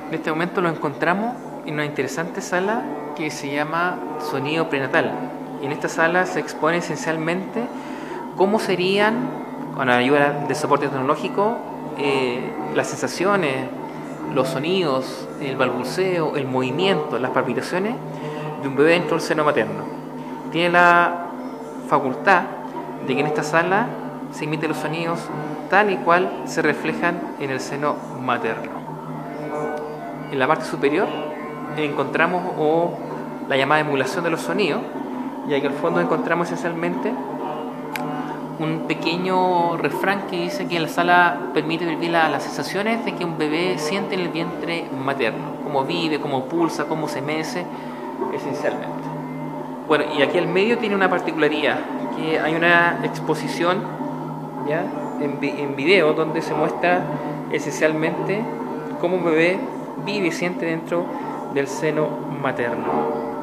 En este momento lo encontramos en una interesante sala que se llama Sonido Prenatal. Y en esta sala se expone esencialmente cómo serían, con la ayuda de soporte tecnológico, las sensaciones, los sonidos, el balbuceo, el movimiento, las palpitaciones de un bebé dentro del seno materno. Tiene la facultad de que en esta sala se emiten los sonidos tal y cual se reflejan en el seno materno. En la parte superior encontramos la llamada emulación de los sonidos, y aquí al fondo encontramos esencialmente un pequeño refrán que dice que la sala permite vivir las sensaciones de que un bebé siente en el vientre materno, cómo vive, cómo pulsa, cómo se mece, esencialmente. Bueno, y aquí al medio tiene una particularidad, que hay una exposición ¿ya? En video donde se muestra esencialmente cómo un bebé vive y siente dentro del seno materno.